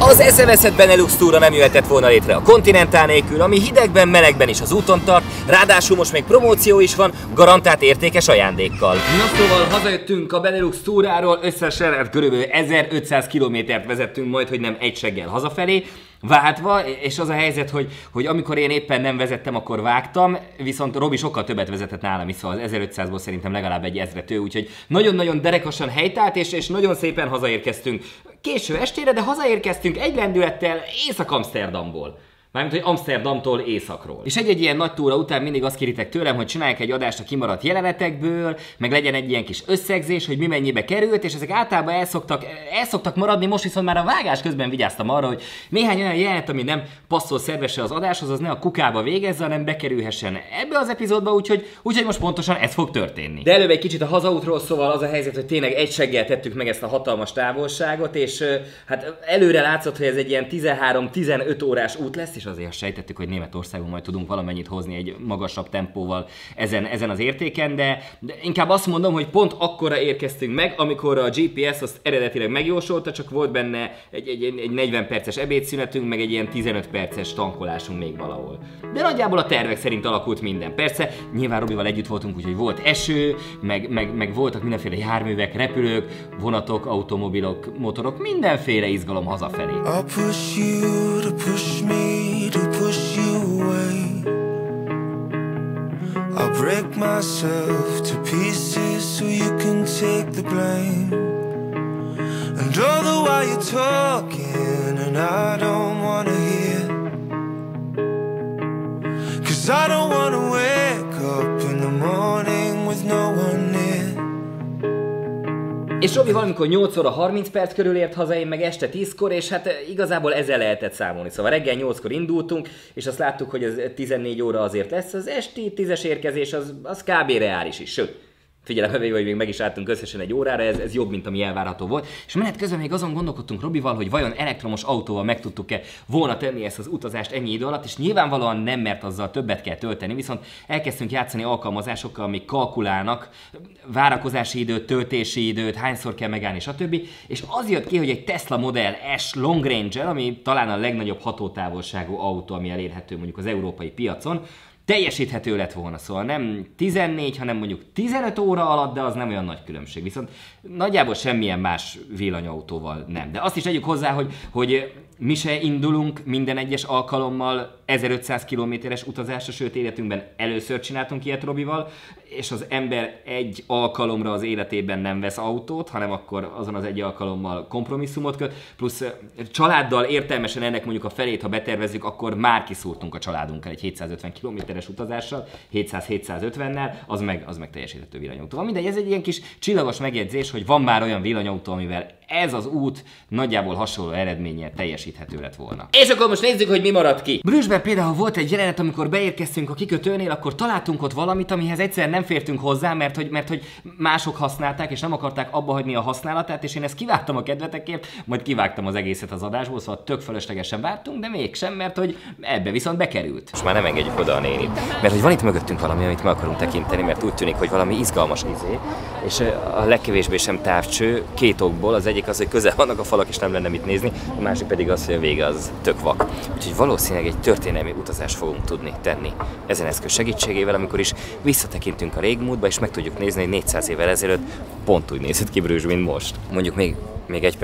Az eszeveszett Benelux túra nem jöhetett volna létre a Continental nélkül, ami hidegben, melegben is az úton tart, ráadásul most még promóció is van, garantált értékes ajándékkal. Na szóval hazajöttünk a Benelux túráról, összesen körülbelül 1500 kilométert vezettünk majd, hogy nem egy seggel hazafelé, váltva, és az a helyzet, hogy amikor én éppen nem vezettem, akkor vágtam, viszont Robi sokkal többet vezetett nálam is, szóval az 1500-ból szerintem legalább egy 1000-et ő, úgyhogy nagyon-nagyon derekasan helytált, és nagyon szépen hazaérkeztünk. Késő estére, de hazaérkeztünk egy lendülettel Észak-Amszterdamból. Mármint, hogy Amszterdamtól északról. És egy ilyen nagy túra után mindig azt kéritek tőlem, hogy csináljak egy adást a kimaradt jelenetekből, meg legyen egy ilyen kis összegzés, hogy mi mennyibe került, és ezek általában el szoktak maradni, most viszont már a vágás közben vigyáztam arra, hogy néhány olyan jelenet, ami nem passzol szervesen az adáshoz, az ne a kukába végezze, hanem bekerülhessen ebbe az epizódba, úgyhogy most pontosan ez fog történni. De előbb egy kicsit a hazaútról, szóval az a helyzet, hogy tényleg egy seggel tettük meg ezt a hatalmas távolságot, és hát előre látszott, hogy ez egy ilyen 13-15 órás út lesz, és azért sejtettük, hogy Németországon majd tudunk valamennyit hozni egy magasabb tempóval ezen az értéken, de inkább azt mondom, hogy pont akkora érkeztünk meg, amikor a GPS azt eredetileg megjósolta, csak volt benne egy 40 perces ebédszünetünk, meg egy ilyen 15 perces tankolásunk még valahol. De nagyjából a tervek szerint alakult minden. Persze, nyilván Robival együtt voltunk, úgyhogy volt eső, meg voltak mindenféle járművek, repülők, vonatok, automobilok, motorok, mindenféle izgalom hazafelé. To push you away, I'll break myself to pieces so you can take the blame. And all the while you're talking and I don't wanna hear, 'cause I don't wanna wake up in the morning with no one near. És Robi valamikor 8 óra 30 perc körül ért haza, én meg este 10-kor, és hát igazából ezzel lehetett számolni. Szóval reggel 8-kor indultunk, és azt láttuk, hogy ez 14 óra azért lesz, az esti 10-es érkezés az kb. Reális is, sőt. Figyelembe véve, hogy még meg is álltunk összesen egy órára, ez jobb, mint ami elvárható volt. És menet közben még azon gondolkodtunk Robival, hogy vajon elektromos autóval meg tudtuk-e volna tenni ezt az utazást ennyi idő alatt, és nyilvánvalóan nem, mert azzal többet kell tölteni, viszont elkezdtünk játszani alkalmazásokkal, amik kalkulálnak, várakozási időt, töltési időt, hányszor kell megállni, stb. És az jött ki, hogy egy Tesla Model S Long Ranger, ami talán a legnagyobb hatótávolságú autó, ami elérhető mondjuk az európai piacon, teljesíthető lett volna, szóval nem 14, hanem mondjuk 15 óra alatt, de az nem olyan nagy különbség. Viszont nagyjából semmilyen más villanyautóval nem. De azt is tegyük hozzá, hogy mi se indulunk minden egyes alkalommal 1500 kilométeres utazásra, sőt életünkben először csináltunk ilyet Robival, és az ember egy alkalomra az életében nem vesz autót, hanem akkor azon az egy alkalommal kompromisszumot köt, plusz családdal értelmesen ennek mondjuk a felét, ha betervezzük, akkor már kiszúrtunk a családunkkal egy 750 kilométeres utazással, 700-750-nel, az meg teljesíthető villanyautó. Mindegy, ez egy ilyen kis csillagos megjegyzés, hogy van már olyan villanyautó, amivel ez az út nagyjából hasonló eredménnyel teljesíthető lett volna. És akkor most nézzük, hogy mi maradt ki. Brüsszben például volt egy jelenet, amikor beérkeztünk a kikötőnél, akkor találtunk ott valamit, amihez egyszerűen nem fértünk hozzá, mert hogy mások használták, és nem akarták abba hagyni a használatát, és én ezt kivágtam a kedvetekért, majd kivágtam az egészet az adásból, szóval tök fölöslegesen vártunk, de mégsem, mert hogy ebbe viszont bekerült. Most már nem engedjük oda a nénit, mert hogy van itt mögöttünk valami, amit meg akarunk tekinteni, mert úgy tűnik, hogy valami izgalmas izé, és a legkevésbé sem távcső két okból, az egyik az, hogy közel vannak a falak és nem lenne mit nézni, a másik pedig az, hogy a vége az tök vak. Úgyhogy valószínűleg egy történelmi utazást fogunk tudni tenni ezen eszköz segítségével, amikor is visszatekintünk a régmúltba, és meg tudjuk nézni, hogy 400 évvel ezelőtt pont úgy nézett ki Brügg, mint most. Mondjuk még egy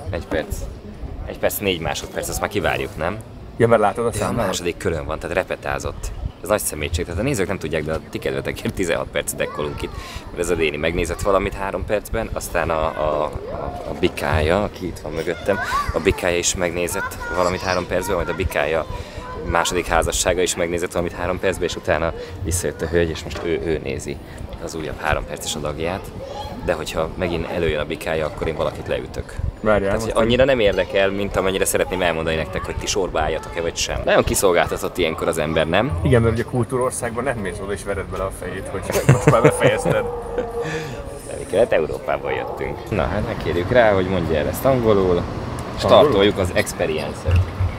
perc 4 másodperc, azt már kivárjuk, nem? Ja, mert látod a de a második körön van, tehát repetázott. Ez nagy szemétség, tehát a nézők nem tudják, de a ti kedvetekért 16 percet dekkolunk itt. Mert ez a Déni megnézett valamit 3 percben, aztán a bikája, aki itt van mögöttem, a bikája is megnézett valamit 3 percben, majd a bikája második házassága is megnézett valamit 3 percben, és utána visszajött a hölgy, és most ő nézi az újabb 3 perces adagját. De hogyha megint előjön a bikája, akkor én valakit leütök. Várjál, tehát, annyira nem érdekel, mint amennyire szeretném elmondani nektek, hogy ti sorba álljatok-e vagy sem. Nagyon kiszolgáltatott ilyenkor az ember, nem? Igen, mert ugye kultúrországban nem mész oda és vered bele a fejét, hogy most már befejezted. Kelet-Európából jöttünk. Na hát megkérjük rá, hogy mondja el ezt angolul. Startoljuk az experience-et.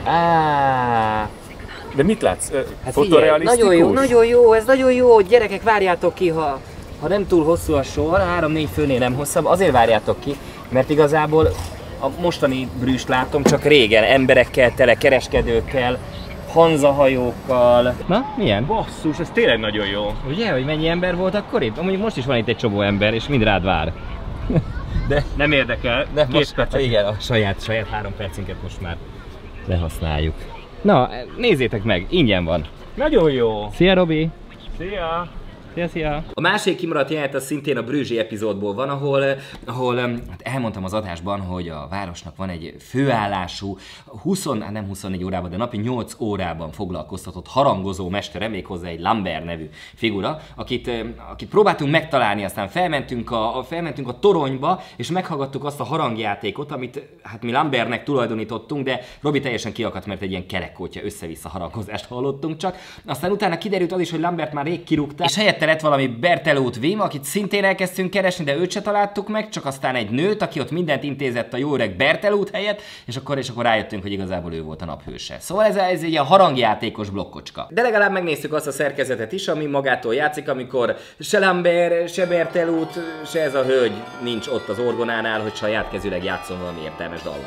De mit látsz? Hát fotorealisztikus? Nagyon jó, ez nagyon jó. Gyerekek, várjátok ki, ha nem túl hosszú a sor, 3-4 főnél nem hosszabb, azért várjátok ki, mert igazából a mostani brűst látom, csak régen emberekkel tele, kereskedőkkel, hanzahajókkal. Na, milyen? Basszus, ez tényleg nagyon jó. Ugye, hogy mennyi ember volt akkor itt? Mondjuk most is van itt egy csomó ember, és mind rád vár. De nem érdekel. De most, igen, a saját 3 percünket most már lehasználjuk. Na, nézzétek meg, ingyen van. Nagyon jó. Szia, Robi! Szia! Szia! A másik kimaradt jelenet az szintén a Brüzsi epizódból van, ahol hát elmondtam az adásban, hogy a városnak van egy főállású, nem 24 órában, de napi 8 órában foglalkoztatott harangozó mestere, méghozzá egy Lambert nevű figura, akit próbáltunk megtalálni, aztán felmentünk a toronyba, és meghallgattuk azt a harangjátékot, amit hát mi Lambertnek tulajdonítottunk, de Robi teljesen kiakadt, mert egy ilyen kerekkótya össze-vissza harangozást hallottunk csak. Aztán utána kiderült az is, hogy Lambert már rég kirúgták, és helyette lett valami Bertelut Wim, akit szintén elkezdtünk keresni, de őt se találtuk meg, csak aztán egy nőt, aki ott mindent intézett a jó öreg Bertelut helyett, és akkor rájöttünk, hogy igazából ő volt a naphőse. Szóval ez egy ilyen harangjátékos blokkocska. De legalább megnéztük azt a szerkezetet is, ami magától játszik, amikor se Lambert, se Bertelut, se ez a hölgy nincs ott az orgonánál, hogy saját kezűleg játszon valami értelmes dalon.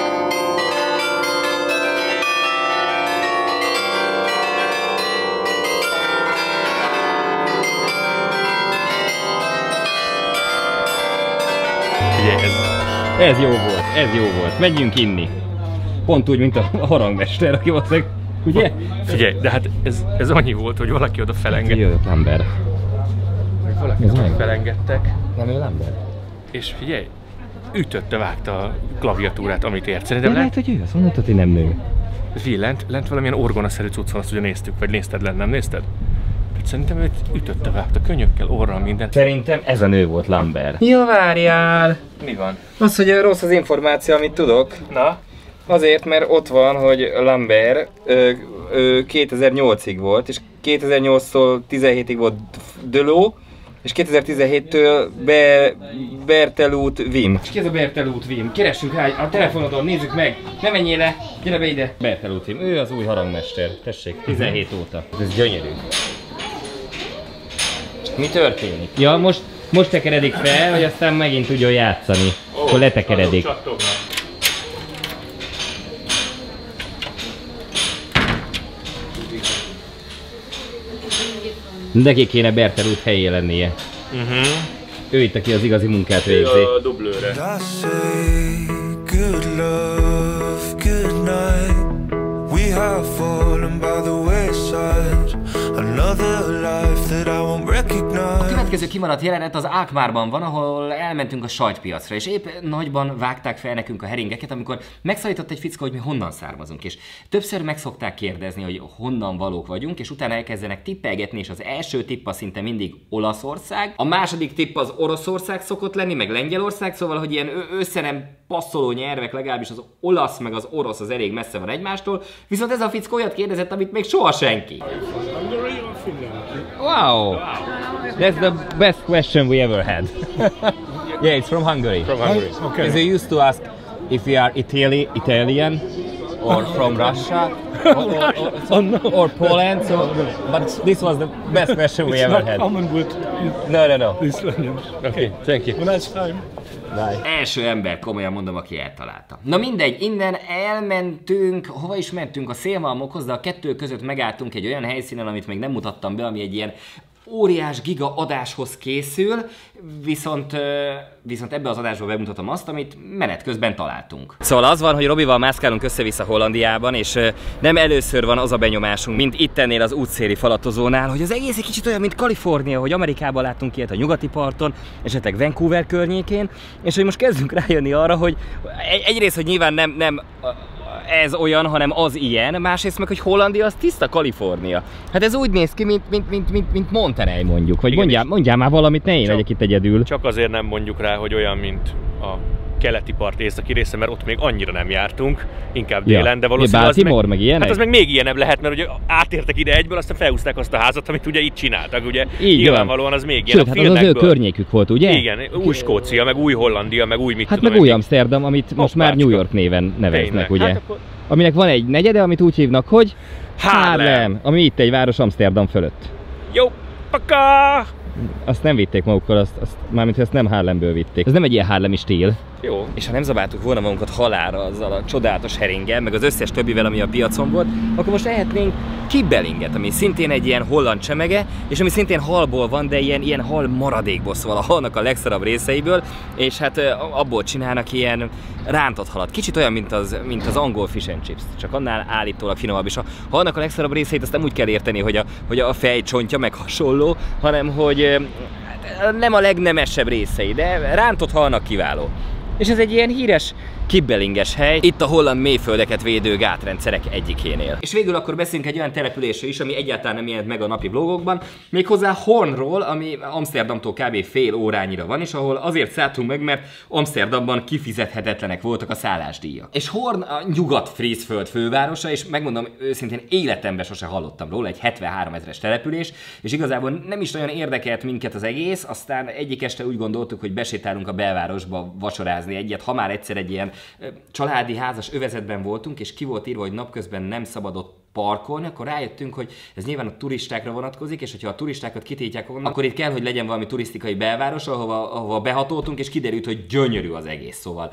Ez jó volt. Menjünk inni. Pont úgy, mint a harangmester, aki valószínűleg, ugye? Figyelj, de hát ez annyi volt, hogy valaki oda felengedett. Jött Lambert. Valaki oda felengedtek. Nem ő Lambert? És figyelj, ütötte, vágta a klaviatúrát, amit ért. Szerintem de lehet, hogy ő, azt mondtad, hogy nem nő. Figyelj, lent valamilyen orgonaszerű cucc van, azt ugye néztük, vagy nézted lent, nem nézted? Szerintem őt ütötte, vágta könyökkel, orral, mindent. Szerintem ez a nő volt Lambert. Ja, várjál! Mi van? Az, hogy rossz az információ, amit tudok. Na? Azért, mert ott van, hogy Lambert 2008-ig volt, és 2008-tól 17-ig volt Delot, és 2017-től Bertelut Wim. És ki ez a Bertelut Wim? Keressünk rá a telefonodon, nézzük meg! Ne menjél le! Gyere be ide! Bertelut Wim, ő az új harangmester. Tessék, 17 óta. Ez gyönyörű. Mi történik? Ja, most tekeredik fel, hogy aztán megint tudjon játszani. Akkor letekeredik. Neki kéne Bertelut helyé lennie. Ő itt, aki az igazi munkát végzi. A dublőre. A következő kimaradt jelenet az Alkmaarban van, ahol elmentünk a sajtpiacra, és épp nagyban vágták fel nekünk a heringeket, amikor megszólított egy fickó, hogy mi honnan származunk, és többször meg szokták kérdezni, hogy honnan valók vagyunk, és utána elkezdenek tippelgetni, és az első tippa szinte mindig Olaszország, a második tipp az Oroszország szokott lenni, meg Lengyelország, szóval, hogy ilyen össze nem passzoló nyelvek, legalábbis az olasz meg az orosz az elég messze van egymástól, viszont ez a fickó olyat kérdezett, amit még soha senki. Wow! That's the best question we ever had. Yeah, it's from Hungary. From Hungary. Okay. They used to ask if we are Italian or from Russia or Poland, so, but this was the best question we ever had. Common with No. Okay, thank you. Nice time. Első ember, komolyan mondom, aki eltalálta. Na mindegy, innen elmentünk, hova is mentünk? A szélmalmokhoz, de a kettő között megálltunk egy olyan helyszínen, amit még nem mutattam be, ami egy ilyen óriás giga adáshoz készül, viszont ebbe az adásba bemutatom azt, amit menet közben találtunk. Szóval az van, hogy Robival mászkálunk össze-vissza Hollandiában, és nem először van az a benyomásunk, mint itt ennél az útszéli falatozónál, hogy az egész egy kicsit olyan, mint Kalifornia, hogy Amerikában látunk ilyet a nyugati parton, esetleg Vancouver környékén, és hogy most kezdünk rájönni arra, hogy egyrészt, hogy nyilván nem ez olyan, hanem az ilyen, másrészt meg, hogy Hollandia az tiszta Kalifornia. Hát ez úgy néz ki, mint Monterey mondjuk, vagy mondjál már valamit, ne én legyek itt egyedül. Csak azért nem mondjuk rá, hogy olyan, mint a keleti part északi része, mert ott még annyira nem jártunk, inkább délen, de valószínűleg Baltimore, meg ilyenek? Hát az meg még ilyenebb lehet, mert ugye átértek ide egyből, aztán felhúzták azt a házat, amit ugye itt csináltak, ugye így nyilvánvalóan az még ilyen. Sőt, hát az ő környékük volt, ugye? Igen, új Skócia, meg új Hollandia, meg új mit hát tudom. meg új Amsterdam, amit most már New York néven neveznek, tényleg. ugye? Hát akkor... Aminek van egy negyede, amit úgy hívnak, hogy Haarlem, ami itt egy város Amsterdam fölött. Jó, paka! azt nem vitték magukkal, mármint, hogy ezt nem Harlemből vitték. Ez nem egy ilyen harlemi stíl. Jó, és ha nem zabáltuk volna magunkat halálra azzal a csodálatos heringgel, meg az összes többivel, ami a piacon volt, akkor most ehetnénk kibbelinget, ami szintén egy ilyen holland csemege, és ami szintén halból van, de ilyen hal maradékból, szóval a halnak a legszarabb részeiből, és hát abból csinálnak ilyen rántott halat. Kicsit olyan, mint az angol fish and chips, csak annál állítólag finomabb. És a halnak a legszarabb részeit azt nem úgy kell érteni, hogy a fejcsontja meg hasonló, hanem hogy nem a legnemesebb részei, de rántott halnak kiváló. És ez egy ilyen híres kibbelinges hely, itt a holland mélyföldeket védő gátrendszerek egyikénél. És végül akkor beszélünk egy olyan településről is, ami egyáltalán nem jelent meg a napi vlogokban, méghozzá Hoornról, ami Amsterdamtól kb. Fél órányira van, és ahol azért szálltunk meg, mert Amsterdamban kifizethetetlenek voltak a szállásdíjak. És Hoorn a Nyugat-Frízföld fővárosa, és megmondom őszintén, életemben sose hallottam róla, egy 73 000-es település, és igazából nem is nagyon érdekelt minket az egész, aztán egyik este úgy gondoltuk, hogy besétálunk a belvárosba vacsorázni egyet, ha már egyszer egy ilyen családi házas övezetben voltunk, és ki volt írva, hogy napközben nem szabadott parkolni, akkor rájöttünk, hogy ez nyilván a turistákra vonatkozik, és hogyha a turistákat kitiltják onnan, akkor itt kell, hogy legyen valami turisztikai belváros, ahova behatoltunk, és kiderült, hogy gyönyörű az egész. Szóval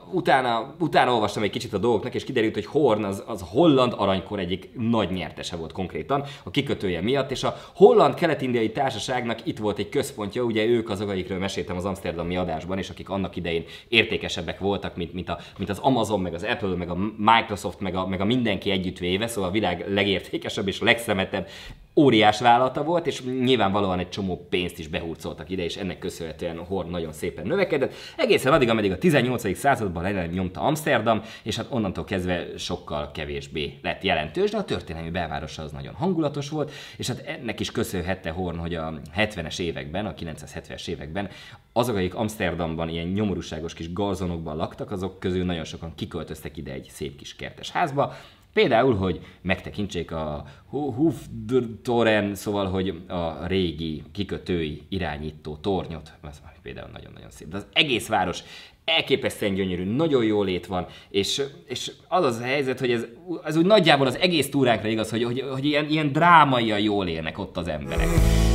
utána olvastam egy kicsit a dolgoknak, és kiderült, hogy Hoorn az holland aranykor egyik nagy nyertese volt konkrétan a kikötője miatt, és a Holland Kelet-Indiai Társaságnak itt volt egy központja, ugye ők azok, akikről meséltem az amszterdami adásban, és akik annak idején értékesebbek voltak, mint az Amazon, meg az Apple, meg a Microsoft, meg a mindenki együttvéve, szóval a világ legértékesebb és legszemettebb óriás vállalata volt, és nyilvánvalóan egy csomó pénzt is behurcoltak ide, és ennek köszönhetően Hoorn nagyon szépen növekedett. Egészen addig, ameddig a 18. században le nyomta Amsterdam, és hát onnantól kezdve sokkal kevésbé lett jelentős, de a történelmi belvárosa az nagyon hangulatos volt, és hát ennek is köszönhette Hoorn, hogy a 70-es években, a 970-es években azok, akik Amsterdamban ilyen nyomorúságos kis garzonokban laktak, azok közül nagyon sokan kiköltöztek ide egy szép kis kertes házba. Például, hogy megtekintsék a Hoofdtoren, szóval, hogy a régi kikötői irányító tornyot, az például nagyon-nagyon szép. De az egész város elképesztően gyönyörű, nagyon jól lét van, és az a helyzet, hogy ez úgy nagyjából az egész túránkra igaz, hogy ilyen drámaian jól élnek ott az emberek.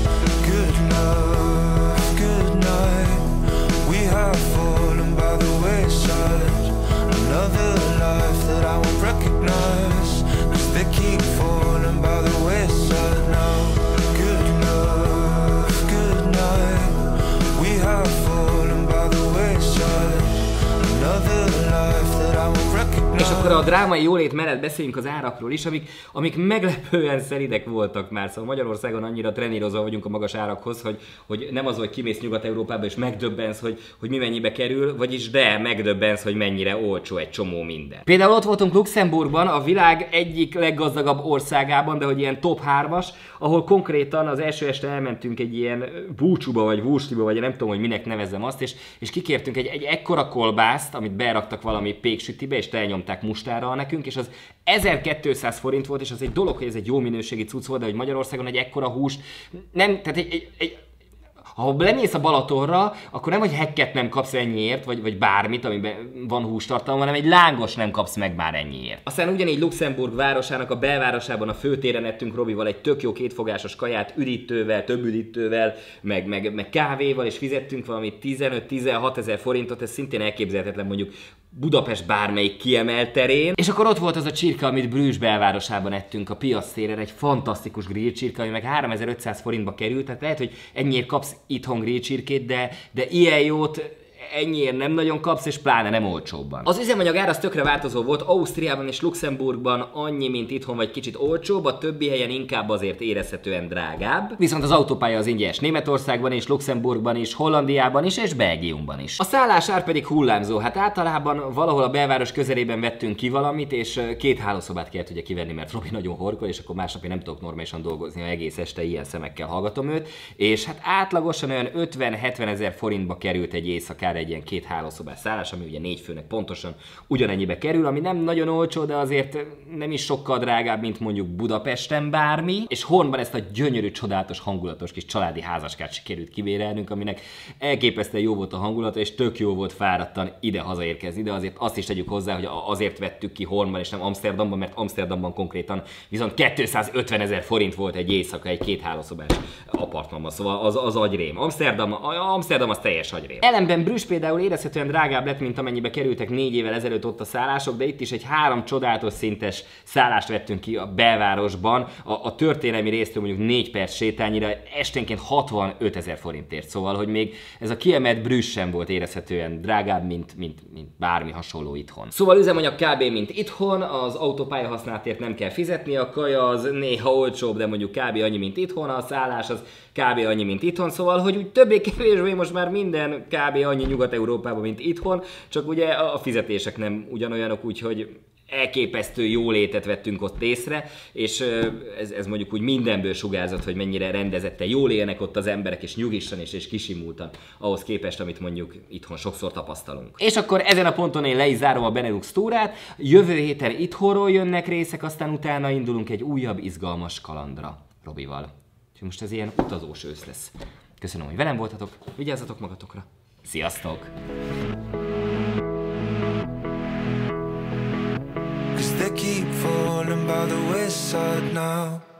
És akkor a drámai jólét mellett beszéljünk az árakról is, amik meglepően szelidek voltak már. Szóval Magyarországon annyira trenírozva vagyunk a magas árakhoz, hogy nem az, hogy kimész Nyugat-Európába és megdöbbensz, hogy mi mennyibe kerül, vagyis de megdöbbensz, hogy mennyire olcsó egy csomó minden. Például ott voltunk Luxemburgban, a világ egyik leggazdagabb országában, de hogy ilyen top 3-as, ahol konkrétan az első este elmentünk egy ilyen búcsúba, vagy vúsliba, vagy nem tudom, hogy minek nevezzem azt, és kikértünk egy ekkora kolbászt, amit beraktak valami péksütibe, és elnyomták mustára nekünk, és az 1200 forint volt, és az egy dolog, hogy ez egy jó minőségi cucc volt, de hogy Magyarországon egy ekkora húst nem, tehát ha lemész a Balatonra, akkor nem, hogy hekket nem kapsz ennyiért, vagy bármit, amiben van hústartalom, hanem egy lángos nem kapsz meg már ennyiért. Aztán ugyanígy Luxemburg városának a belvárosában a főtéren ettünk Robival egy tök jó kétfogásos kaját üdítővel, több üdítővel, meg kávéval, és fizettünk valami 15-16 ezer forintot, ez szintén elképzelhetetlen mondjuk Budapest bármelyik kiemelt terén. És akkor ott volt az a csirke, amit Brüsszel belvárosában ettünk a piac téren, egy fantasztikus grillcsirke, ami meg 3500 forintba került, tehát lehet, hogy ennyiért kapsz itthon grillcsirkét, de ilyen jót ennyiért nem nagyon kapsz, és pláne nem olcsóbban. Az üzemanyag ár az tökre változó volt, Ausztriában és Luxemburgban annyi, mint itthon, vagy kicsit olcsóbb, a többi helyen inkább azért érezhetően drágább. Viszont az autópálya az ingyenes Németországban is, Luxemburgban is, Hollandiában is, és Belgiumban is. A szállásár pedig hullámzó, hát általában valahol a belváros közelében vettünk ki valamit, és 2 hálószobát kellett ugye kivenni, mert Robi nagyon horkol, és akkor másnap én nem tudok normálisan dolgozni, ha egész este ilyen szemekkel hallgatom őt, és hát átlagosan olyan 50-70 ezer forintba került egy éjszakára egy ilyen 2 hálószobás szállás, ami ugye 4 főnek pontosan ugyanennyibe kerül, ami nem nagyon olcsó, de azért nem is sokkal drágább, mint mondjuk Budapesten bármi, és Hornban ezt a gyönyörű, csodálatos, hangulatos kis családi házaskát sikerült kivérelnünk, aminek elképesztően jó volt a hangulata, és tök jó volt fáradtan ide hazaérkezni, de azért azt is tegyük hozzá, hogy azért vettük ki Hornban és nem Amsterdamban, mert Amsterdamban konkrétan viszont 250 000 forint volt egy éjszaka egy 2 hálószobás apartmanban, szóval az agyrém. Amsterdam az teljes agyrém. Ellenben Brüssz például érezhetően drágább lett, mint amennyibe kerültek 4 évvel ezelőtt ott a szállások, de itt is egy 3 csodálatos szintes szállást vettünk ki a belvárosban, a történelmi résztől mondjuk 4 perc sétányira esténként 65 000 forintért, szóval hogy még ez a kiemelt Brüssz sem volt érezhetően drágább, mint bármi hasonló itthon. Szóval üzemanyag kb. Mint itthon, az autópálya használatért nem kell fizetni, a kaja az néha olcsóbb, de mondjuk kb. Annyi, mint itthon, a szállás az kb. Annyi, mint itthon, szóval hogy úgy többé-kevésbé most már minden kb. Annyi Nyugat-Európában, mint itthon, csak ugye a fizetések nem ugyanolyanok, úgyhogy elképesztő jólétet vettünk ott észre, és ez mondjuk úgy mindenből sugárzott, hogy mennyire rendezetten jól élnek ott az emberek, és nyugisan és kisimultan, ahhoz képest, amit mondjuk itthon sokszor tapasztalunk. És akkor ezen a ponton én le is zárom a Benelux túrát, jövő héten itthonról jönnek részek, aztán utána indulunk egy újabb izgalmas kalandra Robival. Úgyhogy most ez ilyen utazós ősz lesz. Köszönöm, hogy velem voltatok, vigyázzatok magatokra. Sziasztok! They keep falling by the wayside now.